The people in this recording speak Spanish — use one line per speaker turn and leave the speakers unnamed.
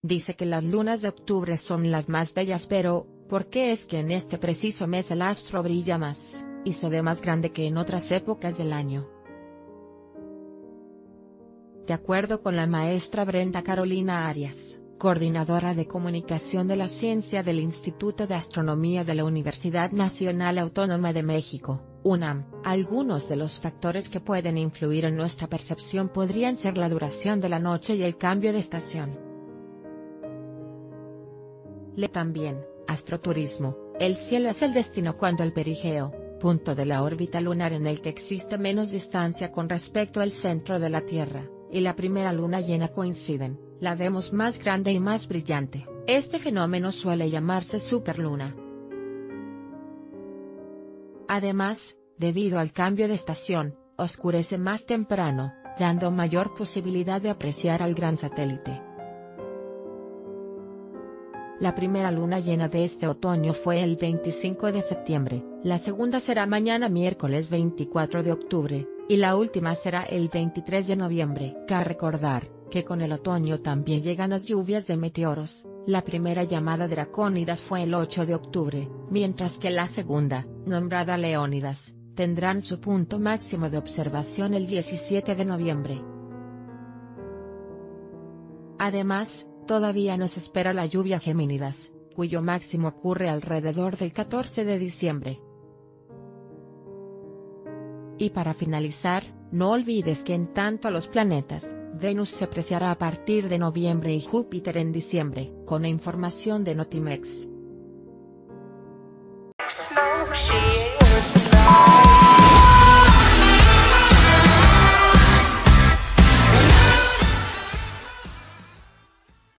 Dice que las lunas de octubre son las más bellas, pero, ¿por qué es que en este preciso mes el astro brilla más, y se ve más grande que en otras épocas del año? De acuerdo con la maestra Brenda Carolina Arias, coordinadora de comunicación de la ciencia del Instituto de Astronomía de la Universidad Nacional Autónoma de México, UNAM, algunos de los factores que pueden influir en nuestra percepción podrían ser la duración de la noche y el cambio de estación. También, astroturismo, el cielo es el destino cuando el perigeo, punto de la órbita lunar en el que existe menos distancia con respecto al centro de la Tierra, y la primera luna llena coinciden, la vemos más grande y más brillante. Este fenómeno suele llamarse superluna. Además, debido al cambio de estación, oscurece más temprano, dando mayor posibilidad de apreciar al gran satélite. La primera luna llena de este otoño fue el 25 de septiembre, la segunda será mañana miércoles 24 de octubre, y la última será el 23 de noviembre. Cabe recordar que con el otoño también llegan las lluvias de meteoros. La primera llamada Dracónidas fue el 8 de octubre, mientras que la segunda, nombrada Leónidas, tendrán su punto máximo de observación el 17 de noviembre. Además, todavía nos espera la lluvia Gemínidas, cuyo máximo ocurre alrededor del 14 de diciembre. Y para finalizar, no olvides que en tanto a los planetas, Venus se apreciará a partir de noviembre y Júpiter en diciembre. Con la información de Notimex.